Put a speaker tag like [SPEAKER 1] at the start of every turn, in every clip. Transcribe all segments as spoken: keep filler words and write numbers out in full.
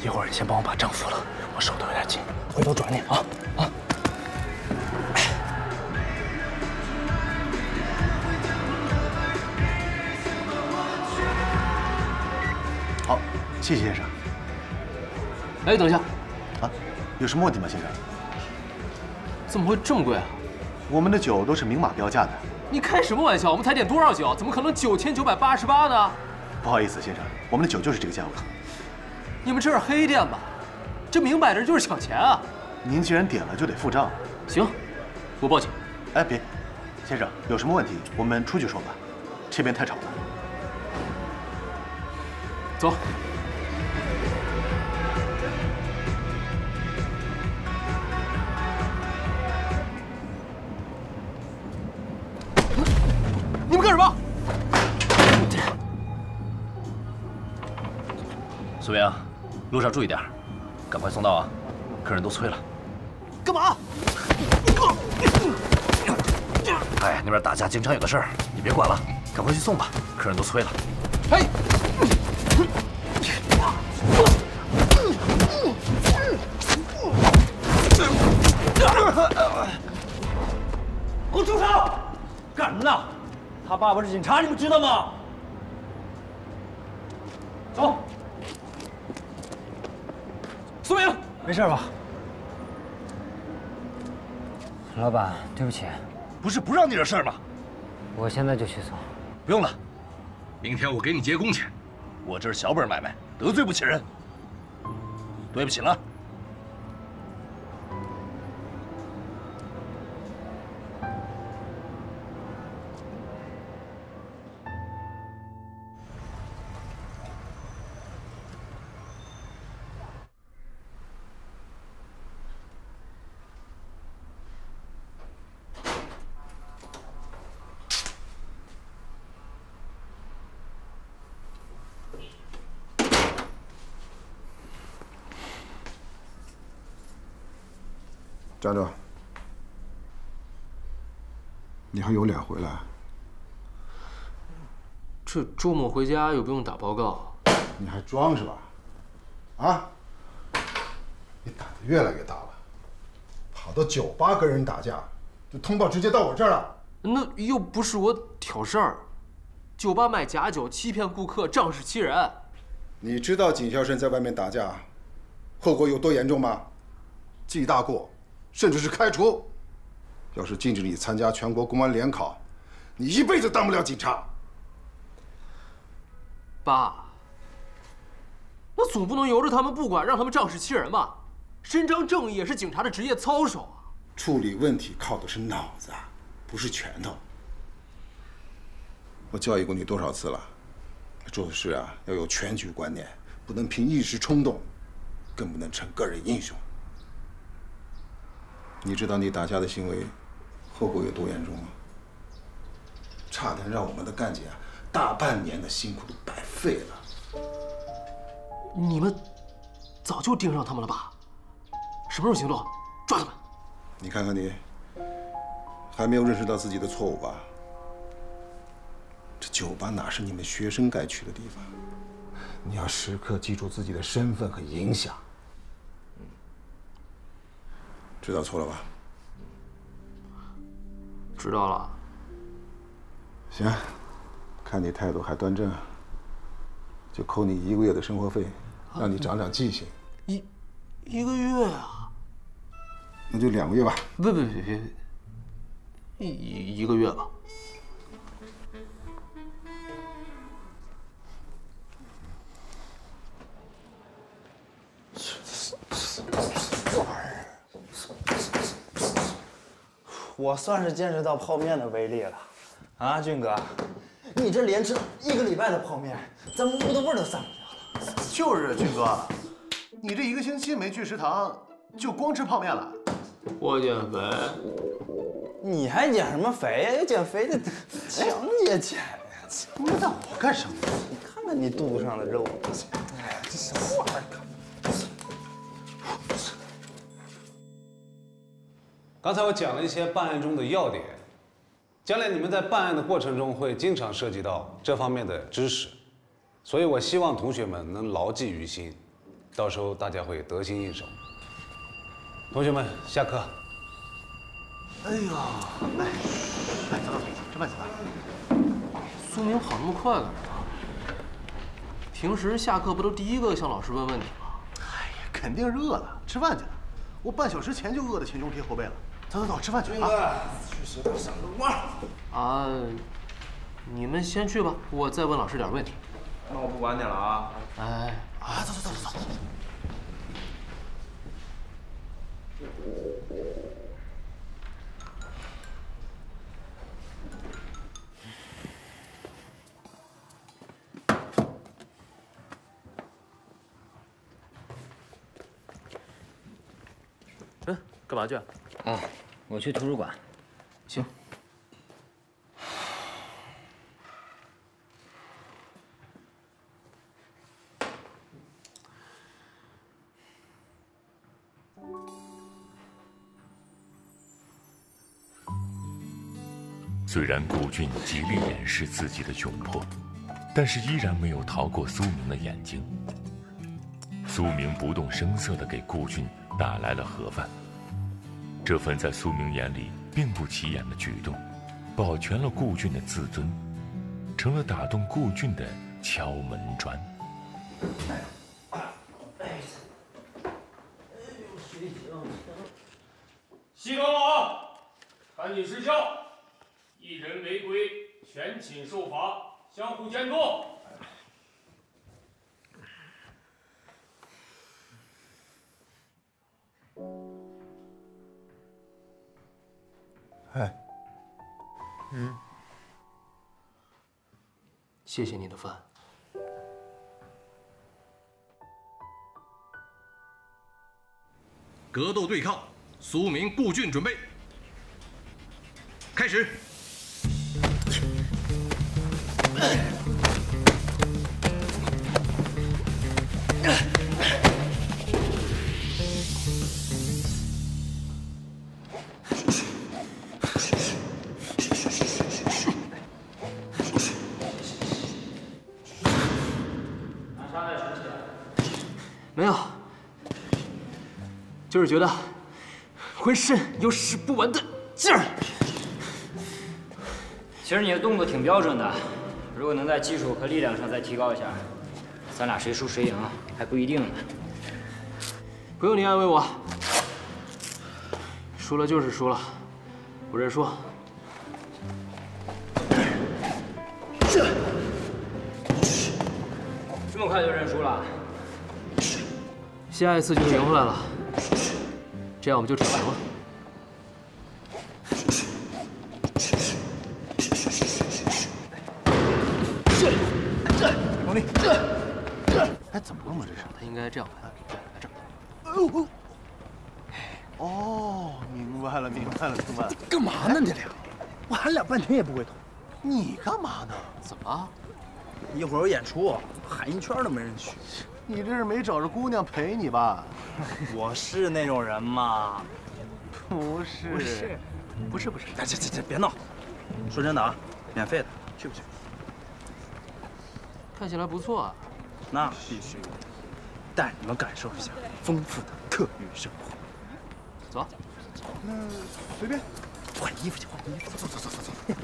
[SPEAKER 1] 一会儿你先帮我把账付了，我手头有点紧，回头转你啊啊！
[SPEAKER 2] 好，谢谢先生。
[SPEAKER 1] 哎，等一下，
[SPEAKER 2] 啊，有什么问题吗，先生？
[SPEAKER 1] 怎么会这么贵啊？
[SPEAKER 2] 我们的酒都是明码标价的。
[SPEAKER 1] 你开什么玩笑？我们才点多少酒？怎么可能九千九百八十八呢？
[SPEAKER 2] 不好意思，先生，我们的酒就是这个价格。
[SPEAKER 1] 你们这是黑店吧？这明摆着就是抢钱啊！
[SPEAKER 2] 您既然点了，就得付账。
[SPEAKER 1] 行，我报警。
[SPEAKER 2] 哎，别，先生，有什么问题我们出去说吧，这边太吵了。
[SPEAKER 1] 走。你们干什么？
[SPEAKER 3] 苏明，路上注意点，赶快送到啊！客人都催了。
[SPEAKER 1] 干嘛？
[SPEAKER 3] 哎，那边打架，经常有的事儿，你别管了，赶快去送吧，客人都催了。
[SPEAKER 1] 嘿！
[SPEAKER 4] 给我住手！干什么呢？他爸爸是警察，你们知道吗？走。
[SPEAKER 1] 苏明，
[SPEAKER 4] 没事吧？老板，对不起，
[SPEAKER 3] 不是不让你惹事儿吗？
[SPEAKER 4] 我现在就去送。
[SPEAKER 3] 不用了，明天我给你结工钱。我这是小本买卖，得罪不起人。对不起了。
[SPEAKER 5] 站住！你还有脸回来？
[SPEAKER 1] 这周末回家又不用打报告，
[SPEAKER 5] 你还装是吧？啊！你胆子越来越大了，跑到酒吧跟人打架，就通报直接到我这儿了。
[SPEAKER 1] 那又不是我挑事儿，酒吧卖假酒，欺骗顾客，仗势欺人。
[SPEAKER 5] 你知道景孝生在外面打架，后果有多严重吗？记大过。甚至是开除。要是禁止你参加全国公安联考，你一辈子当不了警察。
[SPEAKER 1] 爸，那总不能由着他们不管，让他们仗势欺人吧？伸张正义也是警察的职业操守啊。
[SPEAKER 5] 处理问题靠的是脑子，不是拳头。我教育过你多少次了？做事啊要有全局观念，不能凭一时冲动，更不能逞个人英雄。你知道你打架的行为后果有多严重吗？差点让我们的干警啊大半年的辛苦都白费了。
[SPEAKER 1] 你们早就盯上他们了吧？什么时候行动？抓他们！
[SPEAKER 5] 你看看你，还没有认识到自己的错误吧？这酒吧哪是你们学生该去的地方？你要时刻记住自己的身份和影响。知道错了吧？
[SPEAKER 1] 知道了。
[SPEAKER 5] 行，看你态度还端正，就扣你一个月的生活费，让你长长记性。
[SPEAKER 1] 一一个月啊？
[SPEAKER 5] 那就两个月吧。
[SPEAKER 1] 不不不别，一一个月吧。
[SPEAKER 6] 我算是见识到泡面的威力了，啊，俊哥，你这连吃一个礼拜的泡面，咱们屋的味儿都散不掉了。
[SPEAKER 2] 就是俊哥，你这一个星期没去食堂，就光吃泡面了。
[SPEAKER 1] 我减肥，
[SPEAKER 6] 你还减什么肥呀？要减肥的强姐减呀！
[SPEAKER 2] 你问我干什么？
[SPEAKER 6] 你看看你肚子上的肉，哎，这什么玩意儿？
[SPEAKER 7] 刚才我讲了一些办案中的要点，将来你们在办案的过程中会经常涉及到这方面的知识，所以我希望同学们能牢记于心。 到时候大家会得心应手。同学们，下课。
[SPEAKER 2] 哎呀，来，来，走走走，吃饭去吧。
[SPEAKER 1] 苏明跑那么快干什么？平时下课不都第一个向老师问问题吗？
[SPEAKER 2] 哎呀，肯定是饿了，吃饭去了。我半小时前就饿得前胸贴后背了。走走走，吃饭去啊！
[SPEAKER 6] 去食堂上个班。
[SPEAKER 1] 啊，你们先去吧，我再问老师点问题。
[SPEAKER 6] 那我不管你了啊！
[SPEAKER 1] 哎，
[SPEAKER 2] 啊，走走走走走。
[SPEAKER 1] 嗯，干嘛去？
[SPEAKER 8] 啊，我去图书馆。
[SPEAKER 1] 行。
[SPEAKER 9] 虽然顾俊极力掩饰自己的窘迫，但是依然没有逃过苏明的眼睛。苏明不动声色地给顾俊打来了盒饭，这份在苏明眼里并不起眼的举动，保全了顾俊的自尊，成了打动顾俊的敲门砖。
[SPEAKER 10] 系统网，赶紧失效，一人违规，全寝受罚，相互监督。
[SPEAKER 2] 哎，
[SPEAKER 1] 嗯，谢谢你的饭。
[SPEAKER 3] 格斗对抗，苏明、顾俊准备，开始。
[SPEAKER 1] 没有，就是觉得浑身有使不完的劲儿。
[SPEAKER 8] 其实你的动作挺标准的，如果能在技术和力量上再提高一下，咱俩谁输谁赢还不一定呢。
[SPEAKER 1] 不用你安慰我，输了就是输了，我认输。
[SPEAKER 8] 这么快就认输了？
[SPEAKER 1] 下一次就赢回来了，这样我们就整赢了。
[SPEAKER 2] 王力，这，哎，怎么了嘛？这是？
[SPEAKER 1] 他应该这样拍，这，
[SPEAKER 2] 哦，哦，明白了，明白了，明白了。
[SPEAKER 6] 干嘛呢？你俩，我喊两半天也不会通。
[SPEAKER 2] 你干嘛呢？
[SPEAKER 1] 怎么？
[SPEAKER 6] 一会儿有演出，喊一圈都没人去。
[SPEAKER 2] 你这是没找着姑娘陪你吧？
[SPEAKER 6] 我是那种人吗？
[SPEAKER 2] 不是，
[SPEAKER 6] 不是，
[SPEAKER 2] 不是，不是。
[SPEAKER 6] 哎，这这这别闹！说真的啊，免费的，去不去？
[SPEAKER 1] 看起来不错啊。
[SPEAKER 6] 那必须，带你们感受一下丰富的课余生活。
[SPEAKER 1] 走。
[SPEAKER 2] 那随便。
[SPEAKER 6] 换衣服去，换衣服。走走走走走。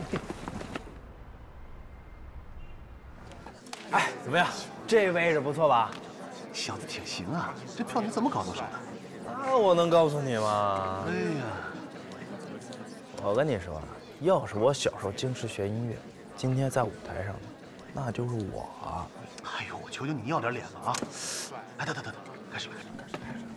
[SPEAKER 6] 哎，怎么样？这位置不错吧？
[SPEAKER 2] 小子挺行啊，这票你怎么搞到手的？
[SPEAKER 6] 那我能告诉你吗？
[SPEAKER 2] 哎呀，
[SPEAKER 6] 我跟你说，要是我小时候坚持学音乐，今天在舞台上，那就是我。
[SPEAKER 2] 哎呦，我求求你要点脸了啊！哎，等等等等，开始吧，开始，开始，开始。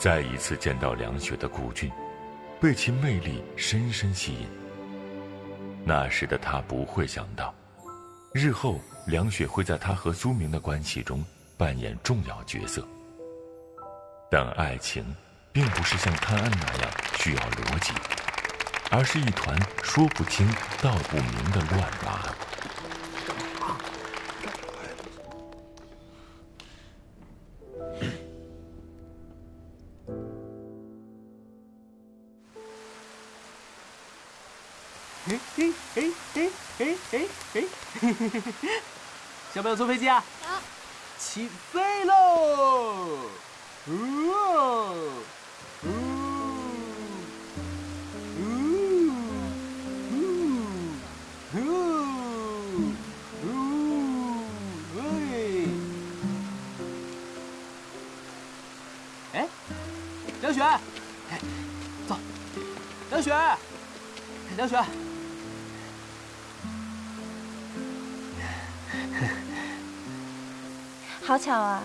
[SPEAKER 9] 再一次见到梁雪的顾俊，被其魅力深深吸引。那时的他不会想到，日后梁雪会在他和苏明的关系中扮演重要角色。但爱情并不是像探案那样需要逻辑，而是一团说不清道不明的乱麻。
[SPEAKER 1] 哎哎哎哎哎哎哎！小朋友坐飞机啊！
[SPEAKER 11] 好，
[SPEAKER 1] 起飞喽！哦，哦，哦，哦，哦，哎！哎，梁雪，哎，走，梁雪，梁雪。
[SPEAKER 11] 好巧啊！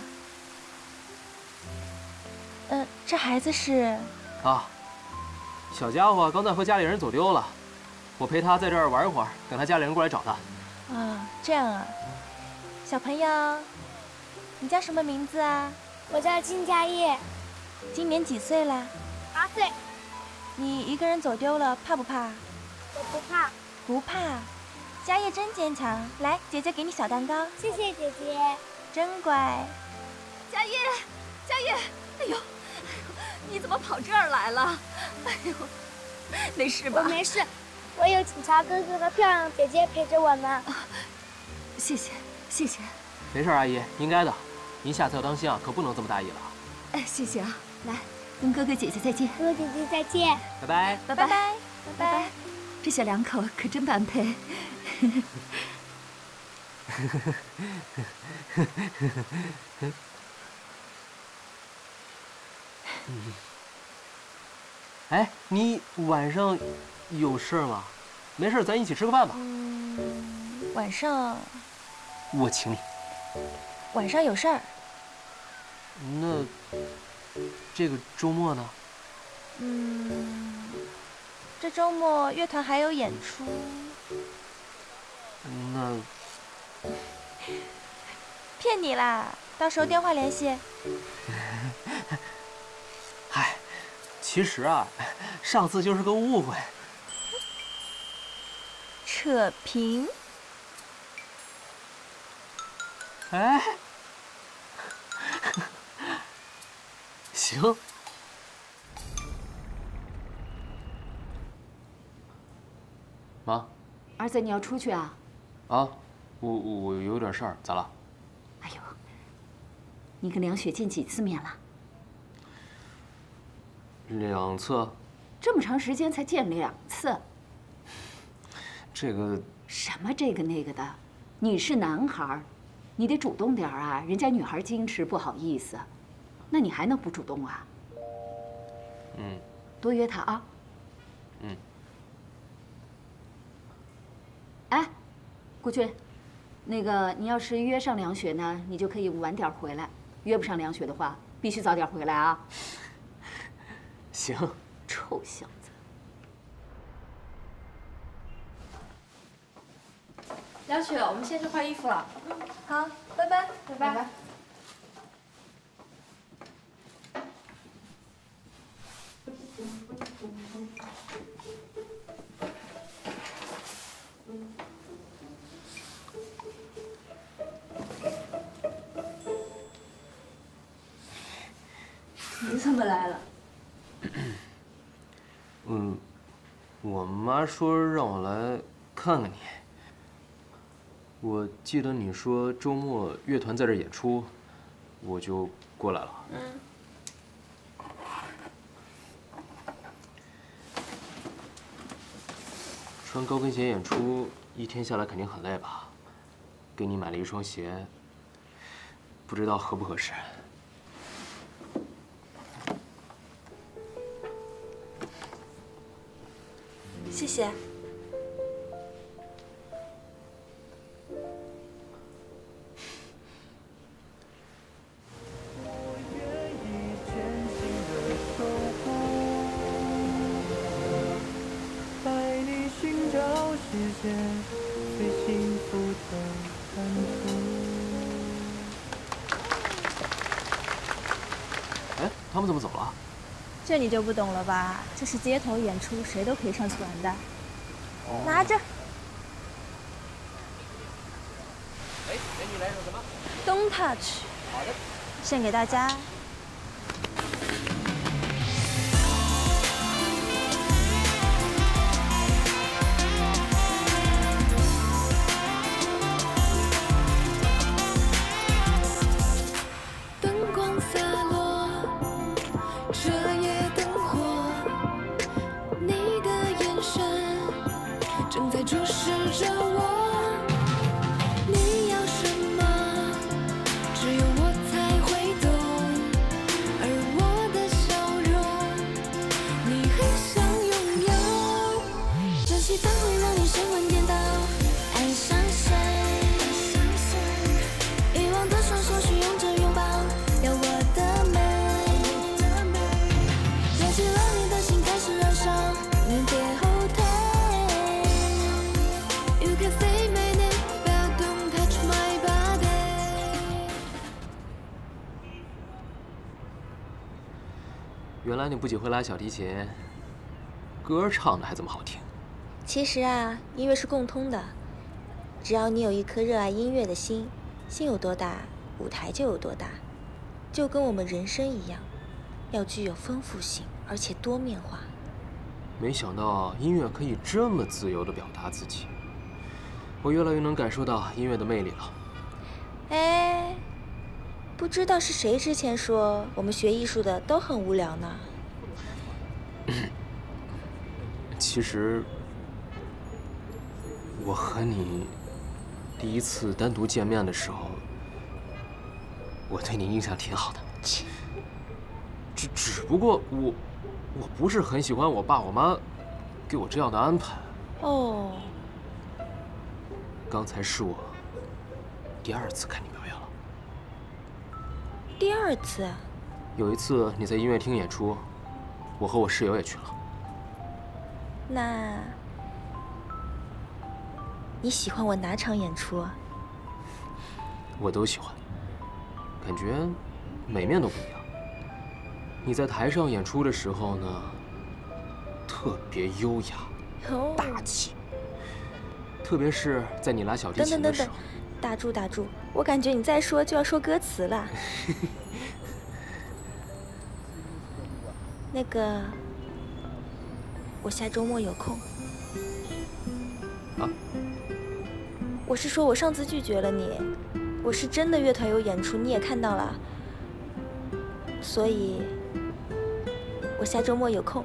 [SPEAKER 11] 嗯、呃，这孩子是……
[SPEAKER 1] 啊，小家伙刚才和家里人走丢了，我陪他在这儿玩一会儿，等他家里人过来找他。
[SPEAKER 11] 啊，这样啊。小朋友，你叫什么名字啊？
[SPEAKER 12] 我叫金家业，
[SPEAKER 11] 今年几岁了？
[SPEAKER 12] 八岁。
[SPEAKER 11] 你一个人走丢了，怕不怕？
[SPEAKER 12] 我不怕。
[SPEAKER 11] 不怕，家业真坚强。来，姐姐给你小蛋糕。
[SPEAKER 12] 谢谢姐姐。
[SPEAKER 11] 真乖，
[SPEAKER 13] 家业，家业，哎呦，哎呦，你怎么跑这儿来了？哎呦，没事吧？
[SPEAKER 12] 我没事，我有警察哥哥和漂亮姐姐陪着我呢。啊、
[SPEAKER 13] 谢谢，谢谢。
[SPEAKER 1] 没事，阿姨，应该的。您下次要当心啊，可不能这么大意了。
[SPEAKER 13] 哎，谢谢啊，来，跟哥哥姐姐再见。
[SPEAKER 12] 哥哥姐姐再见。
[SPEAKER 1] 拜拜，
[SPEAKER 13] 拜拜，拜拜。这小两口可真般配。
[SPEAKER 1] 哎，你晚上有事吗？没事，咱一起吃个饭吧。
[SPEAKER 11] 嗯，晚上
[SPEAKER 1] 我请你。
[SPEAKER 11] 晚上有事儿。
[SPEAKER 1] 那这个周末呢？
[SPEAKER 11] 嗯，这周末乐团还有演出。
[SPEAKER 1] 那。
[SPEAKER 11] 骗你啦！到时候电话联系。
[SPEAKER 1] 嗨，其实啊，上次就是个误会。
[SPEAKER 11] 扯平。
[SPEAKER 1] 哎，行。妈。
[SPEAKER 13] 儿子，你要出去啊？
[SPEAKER 1] 啊。我我有点事儿，咋了？
[SPEAKER 13] 哎呦，你跟梁雪见几次面了？
[SPEAKER 1] 两次。
[SPEAKER 13] 这么长时间才见两次？
[SPEAKER 1] 这个
[SPEAKER 13] 什么这个那个的，你是男孩，你得主动点啊！人家女孩矜持不好意思，那你还能不主动啊？
[SPEAKER 1] 嗯。
[SPEAKER 13] 多约他啊。
[SPEAKER 1] 嗯。
[SPEAKER 13] 哎，顾俊。那个，你要是约上梁雪呢，你就可以晚点回来；约不上梁雪的话，必须早点回来啊。
[SPEAKER 1] 行。
[SPEAKER 13] 臭小子。
[SPEAKER 14] 梁雪，我们先去换衣服了。
[SPEAKER 11] 嗯，好，拜拜，
[SPEAKER 14] 拜拜。拜拜。
[SPEAKER 13] 你怎么来了？
[SPEAKER 1] 嗯，我妈说让我来看看你。我记得你说周末乐团在这演出，我就过来了。
[SPEAKER 11] 嗯。
[SPEAKER 1] 穿高跟鞋演出，一天下来肯定很累吧？给你买了一双鞋，不知道合不合适。
[SPEAKER 11] 谢谢。
[SPEAKER 15] 界最幸福的感觉。
[SPEAKER 1] 哎，他们怎么走了？
[SPEAKER 11] 这你就不懂了吧？这是街头演出，谁都可以上去玩的。哦、拿着。
[SPEAKER 1] 哎，美女来首什么
[SPEAKER 11] ？Don't touch。
[SPEAKER 1] 好的。
[SPEAKER 11] 献给大家。
[SPEAKER 1] 原来你不仅会拉小提琴，歌唱的还这么好听。
[SPEAKER 11] 其实啊，音乐是共通的，只要你有一颗热爱音乐的心，心有多大，舞台就有多大。就跟我们人生一样，要具有丰富性，而且多面化。
[SPEAKER 1] 没想到音乐可以这么自由地表达自己，我越来越能感受到音乐的魅力了。
[SPEAKER 11] 哎。 不知道是谁之前说我们学艺术的都很无聊呢？
[SPEAKER 1] 其实，我和你第一次单独见面的时候，我对你印象挺好的。只只不过我我不是很喜欢我爸我妈给我这样的安排。
[SPEAKER 11] 哦。
[SPEAKER 1] 刚才是我第二次看你表演了。
[SPEAKER 11] 第二次，
[SPEAKER 1] 有一次你在音乐厅演出，我和我室友也去了。
[SPEAKER 11] 那你喜欢我哪场演出啊？
[SPEAKER 1] 我都喜欢，感觉每面都不一样。你在台上演出的时候呢，特别优雅、
[SPEAKER 11] 哦、
[SPEAKER 1] 大气，特别是在你拉小提琴的时候。等等等等。
[SPEAKER 11] 打住打住！我感觉你再说就要说歌词了。那个，我下周末有空。
[SPEAKER 1] 啊？
[SPEAKER 11] 我是说，我上次拒绝了你，我是真的乐团有演出，你也看到了，所以，我下周末有空。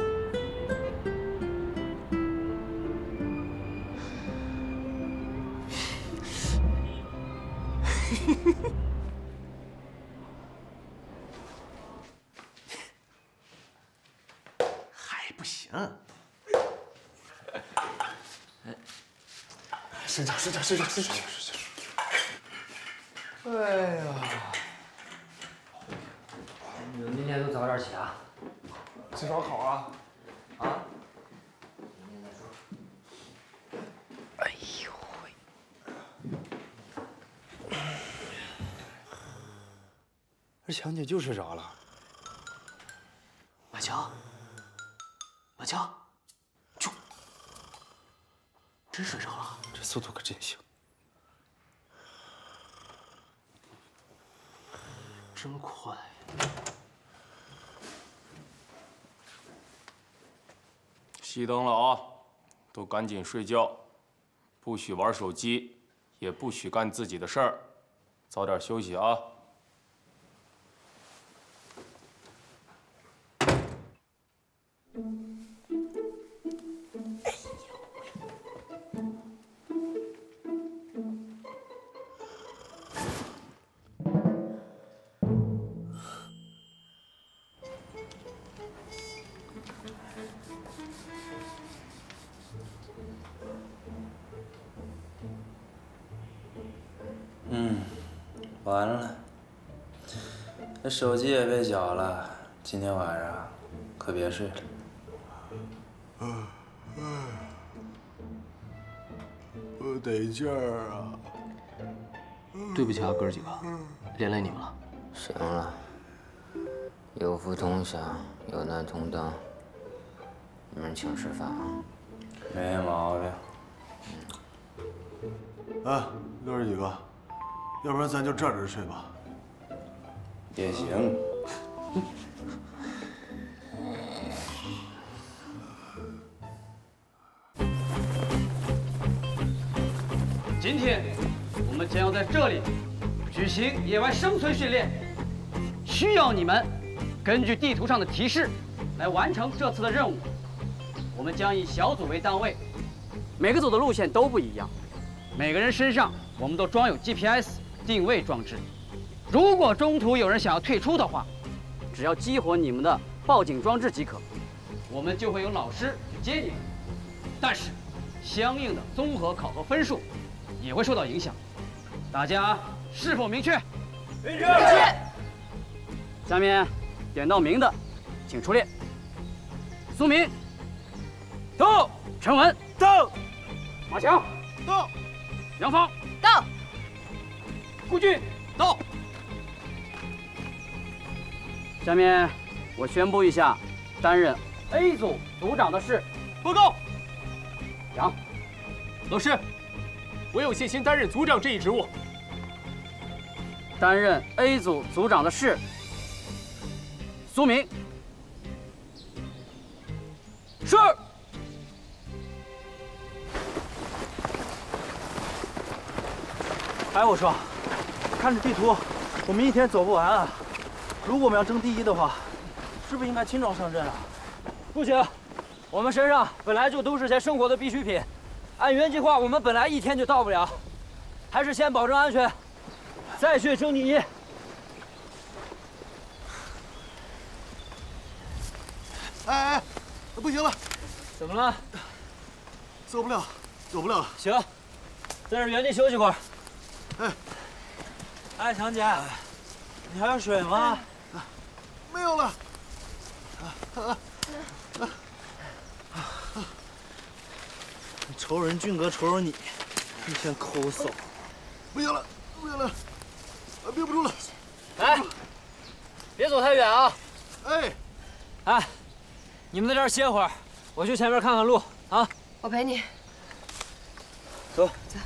[SPEAKER 2] 还不行。伸长，伸长，伸长，伸长，伸长。哎呀！
[SPEAKER 8] 你们明天都早点起啊。
[SPEAKER 2] 吃烧烤啊？
[SPEAKER 8] 啊？
[SPEAKER 2] 明天再说。
[SPEAKER 8] 哎呦喂！
[SPEAKER 6] 这强姐就睡着了。
[SPEAKER 1] 马强，马强，就真睡着了。
[SPEAKER 6] 这速度可真行，
[SPEAKER 1] 真快。
[SPEAKER 10] 熄灯了啊，都赶紧睡觉，不许玩手机，也不许干自己的事儿，早点休息啊。
[SPEAKER 6] 嗯，完了，这手机也被缴了，今天晚上可别睡了。嗯嗯。
[SPEAKER 2] 不得劲儿啊！
[SPEAKER 1] 对不起啊，哥儿几个，连累你们了。
[SPEAKER 8] 行了，有福同享，有难同当。你们请吃饭啊。
[SPEAKER 4] 没毛病。
[SPEAKER 2] 哎，哥儿几个，要不然咱就这儿睡吧。
[SPEAKER 4] 也行。
[SPEAKER 16] 今天我们将要在这里举行野外生存训练，需要你们根据地图上的提示来完成这次的任务。我们将以小组为单位，每个组的路线都不一样，每个人身上我们都装有 G P S 定位装置。如果中途有人想要退出的话，只要激活你们的报警装置即可，我们就会有老师去接你们。但是，相应的综合考核分数也会受到影响。大家是否明确？
[SPEAKER 4] 明确。
[SPEAKER 16] 下面点到名的，请出列。苏明，到；陈文，到；马强，到；杨芳，
[SPEAKER 14] 到；
[SPEAKER 16] 顾俊，到。下面我宣布一下，担任 A 组组长的是
[SPEAKER 10] 报告。
[SPEAKER 16] 杨
[SPEAKER 10] 老师，我有信心担任组长这一职务。
[SPEAKER 16] 担任 A 组组长的是苏明。是。
[SPEAKER 6] 哎，我说，看着地图，我们一天走不完啊。如果我们要争第一的话，是不是应该轻装上阵啊？
[SPEAKER 4] 不行，我们身上本来就都是些生活的必需品，按原计划，我们本来一天就到不了，还是先保证安全，再去争第一。
[SPEAKER 2] 哎哎，不行了，
[SPEAKER 4] 怎么了？
[SPEAKER 2] 走不了，走不了了。
[SPEAKER 4] 行，在这原地休息会儿。
[SPEAKER 2] 哎，
[SPEAKER 6] 哎，强姐，你还有水吗？
[SPEAKER 2] 没有了。
[SPEAKER 6] 仇人俊哥，仇人你，一天抠搜。
[SPEAKER 2] 不行了，不行了，憋不住了。
[SPEAKER 4] 哎，别走太远啊！
[SPEAKER 2] 哎，
[SPEAKER 4] 哎，你们在这儿歇会儿，我去前面看看路啊。
[SPEAKER 14] 我陪你。
[SPEAKER 4] 走。
[SPEAKER 14] 走。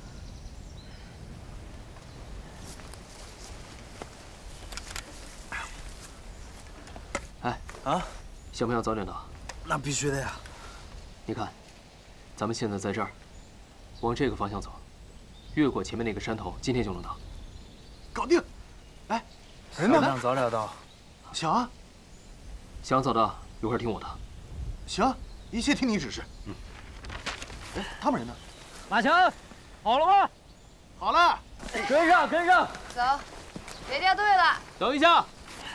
[SPEAKER 1] 哎
[SPEAKER 6] 啊，
[SPEAKER 1] 想不想早点到？
[SPEAKER 6] 那必须的呀。
[SPEAKER 1] 你看，咱们现在在这儿，往这个方向走，越过前面那个山头，今天就能到。
[SPEAKER 2] 搞定。哎，
[SPEAKER 6] 人呢？想早点到。
[SPEAKER 2] 想啊。
[SPEAKER 1] 想早到，一会儿听我的。
[SPEAKER 2] 行，一切听你指示。嗯。哎，他们人呢？
[SPEAKER 4] 马强，好了吗？
[SPEAKER 2] 好了。
[SPEAKER 4] 跟上，跟上。
[SPEAKER 14] 走，别掉队了。
[SPEAKER 1] 等一下。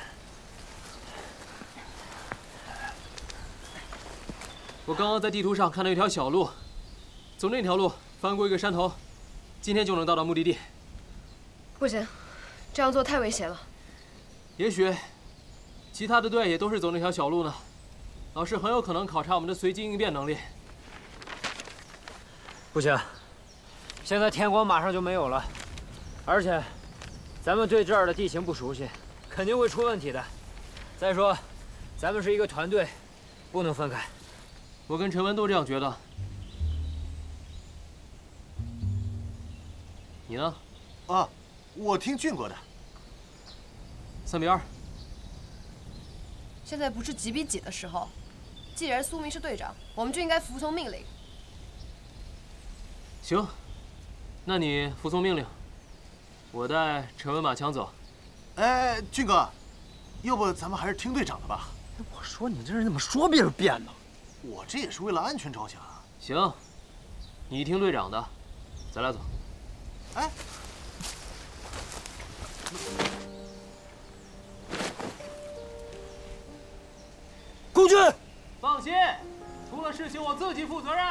[SPEAKER 1] 我刚刚在地图上看到一条小路，走那条路翻过一个山头，今天就能到达目的地。
[SPEAKER 14] 不行，这样做太危险了。
[SPEAKER 1] 也许，其他的队也都是走那条小路呢。老师很有可能考察我们的随机应变能力。
[SPEAKER 4] 不行，现在天光马上就没有了，而且，咱们对这儿的地形不熟悉，肯定会出问题的。再说，咱们是一个团队，不能分开。
[SPEAKER 1] 我跟陈文都这样觉得。你呢？
[SPEAKER 2] 啊，我听俊哥的。
[SPEAKER 1] 三比二。
[SPEAKER 14] 现在不是几比几的时候，既然苏明是队长，我们就应该服从命令。
[SPEAKER 1] 行，那你服从命令，我带陈文、马强走。
[SPEAKER 2] 哎，俊哥，要不咱们还是听队长的吧？
[SPEAKER 6] 我说你这人怎么说变就变呢？
[SPEAKER 2] 我这也是为了安全着想啊。
[SPEAKER 1] 行，你听队长的，咱俩走。
[SPEAKER 2] 哎，
[SPEAKER 4] 顾俊，
[SPEAKER 1] 放心，出了事情我自己负责任。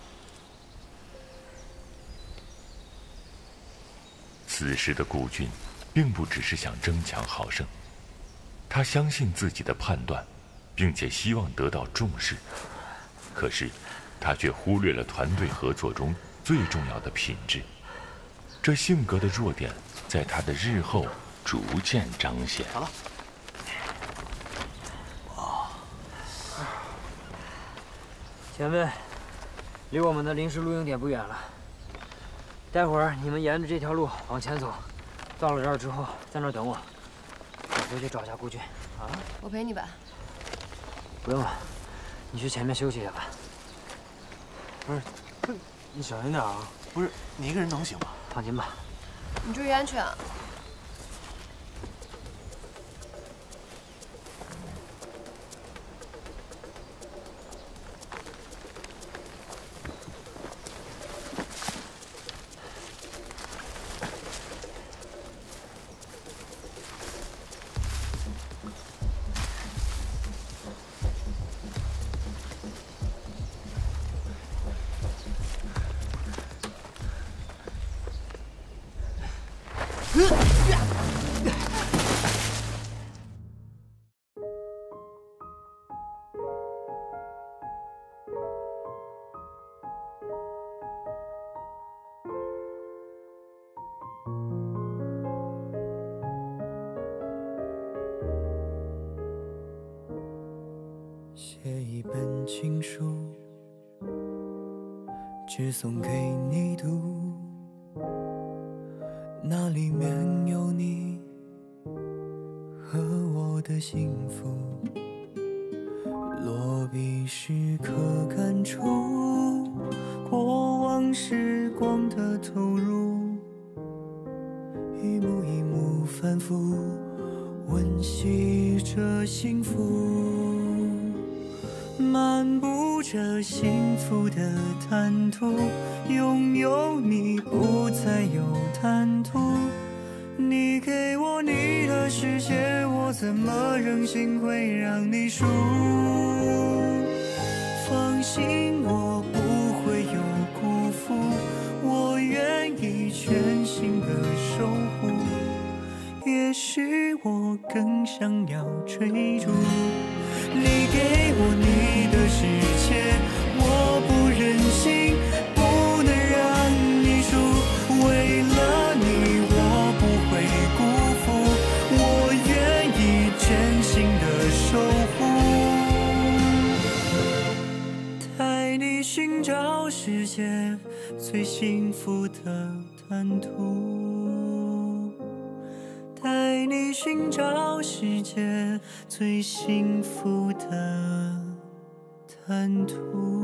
[SPEAKER 9] 此时的顾俊，并不只是想争强好胜，他相信自己的判断，并且希望得到重视。可是，他却忽略了团队合作中最重要的品质。这性格的弱点，在他的日后逐渐彰显。
[SPEAKER 2] 好了。
[SPEAKER 4] 哇！前辈，离我们的临时露营点不远了。待会儿你们沿着这条路往前走，到了这儿之后，在那儿等我。我回去找一下顾俊。啊？
[SPEAKER 14] 我陪你吧。
[SPEAKER 4] 不用了，你去前面休息一下吧。
[SPEAKER 2] 不是，不是，你小心点啊！不是，你一个人能行吗？
[SPEAKER 4] 放心吧。
[SPEAKER 14] 你注意安全啊！
[SPEAKER 15] 写一本情书，只送给你读，那里面有你和我的幸福，落笔时刻感触过往时光的投入，一幕一幕反复温习着幸福，漫步着幸福的坦途，拥有你不再有贪图，你给我你的世界，我怎么忍心会让你输？放心，我不会有辜负，我愿意全心的守护，也许我更想要追逐你给我你的世界，我不忍心，不能让你输。为了你，我不会辜负，我愿意真心的守护，带你寻找世界最幸福的坦途，带你寻找世界最幸福的坦途。